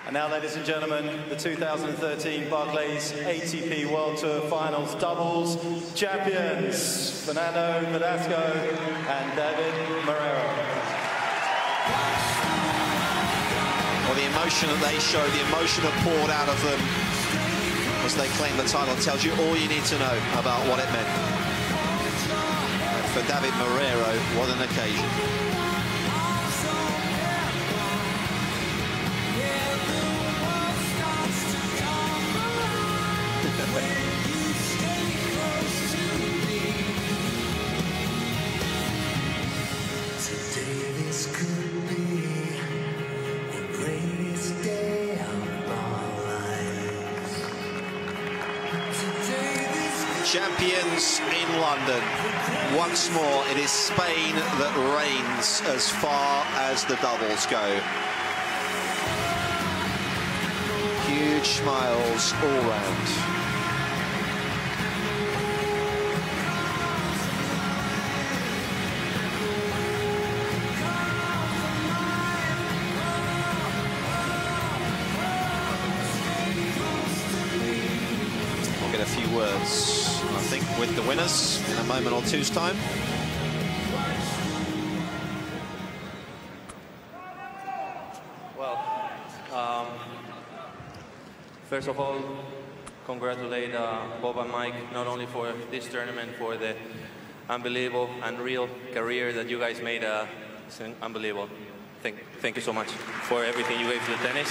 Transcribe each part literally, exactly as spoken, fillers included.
And now, ladies and gentlemen, the two thousand thirteen Barclays A T P World Tour Finals doubles champions, Fernando Verdasco and David Marrero. Well, the emotion that they showed, the emotion that poured out of them as they claimed the title tells you all you need to know about what it meant. For David Marrero, what an occasion. Champions in London. Once more, it is Spain that reigns as far as the doubles go. Huge smiles all round. Get a few words, I think, with the winners in a moment or two's time. Well, um, first of all, congratulate uh, Bob and Mike, not only for this tournament, for the unbelievable and real career that you guys made. Uh, it's unbelievable. Thank, thank you so much for everything you gave to the tennis.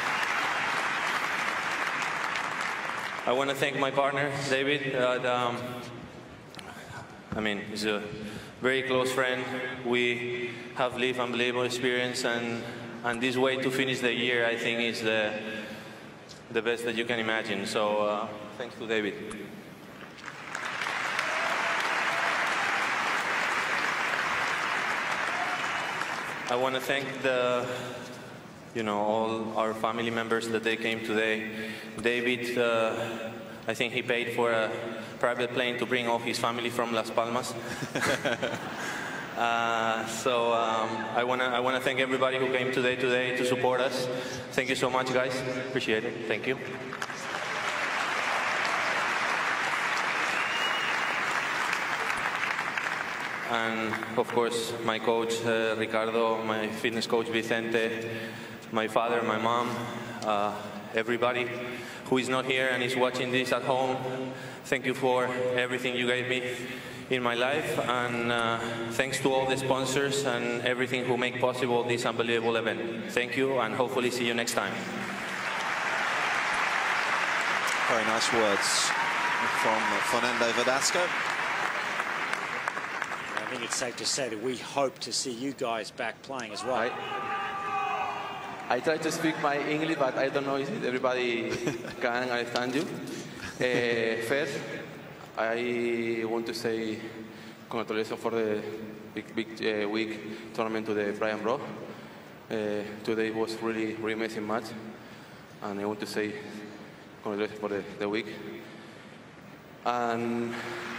I want to thank my partner, David. Uh, the, um, I mean, he's a very close friend. We have lived unbelievable experience, and, and this way to finish the year, I think, is the, the best that you can imagine. So, uh, thanks to David. I want to thank the you know, all our family members that they came today. David, uh, I think he paid for a private plane to bring all his family from Las Palmas. uh, so um, I want to I want to thank everybody who came today today to support us. Thank you so much, guys. Appreciate it. Thank you. And of course, my coach, uh, Ricardo, my fitness coach, Vicente, my father, my mom, uh, everybody who is not here and is watching this at home. Thank you for everything you gave me in my life, and uh, thanks to all the sponsors and everything who make possible this unbelievable event. Thank you, and hopefully see you next time. Very nice words from Fernando Verdasco. I think it's safe to say that we hope to see you guys back playing as well. I, I try to speak my English, but I don't know if everybody can understand you. Uh, first, I want to say congratulations for the big, big uh, week tournament to the Brian Bro. Uh, today was really, really amazing match, and I want to say congratulations for the, the week. And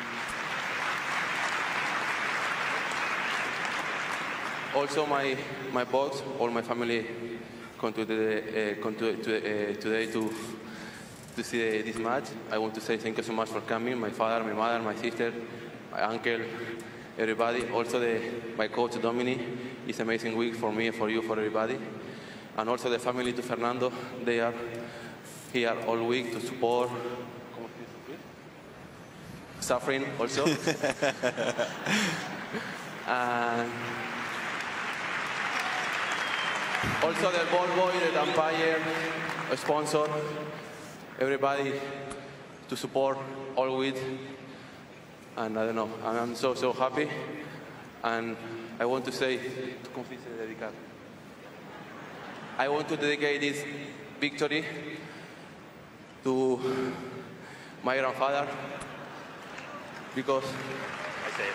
also my my boss, all my family come to the uh, come to, to uh, today to to see uh, this match. I want to say thank you so much for coming. My father, my mother, my sister, my uncle, everybody. Also the my coach Dominic. It's an amazing week for me, for you, for everybody, and also the family to Fernando. They are here all week to support. Suffering also. And also the ball boy, the umpire, a sponsor, everybody to support all week. And I don't know, I'm so, so happy. And I want to say, I want to dedicate this victory to my grandfather, because I say it.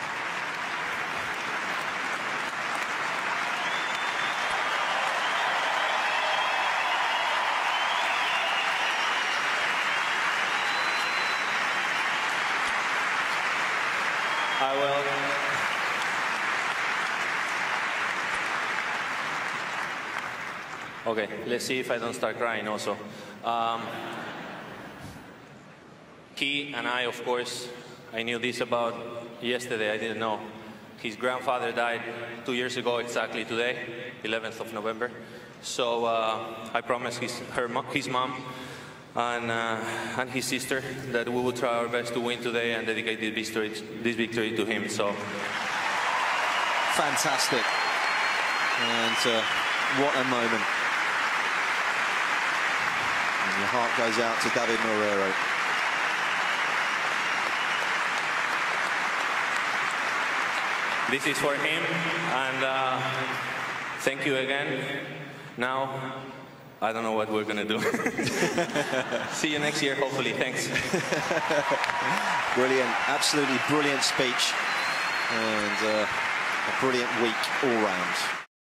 I will. Okay, let's see if I don't start crying also. Um, he and I, of course, I knew this about yesterday, I didn't know. His grandfather died two years ago exactly today, eleventh of November. So uh, I promised his, her, his mom and, uh, and his sister that we will try our best to win today and dedicate this victory, this victory to him. So fantastic. And uh, what a moment. And your heart goes out to David Marrero. This is for him, and uh, thank you again. Now, I don't know what we're going to do. See you next year, hopefully. Thanks. Brilliant, absolutely brilliant speech, and uh, a brilliant week all round.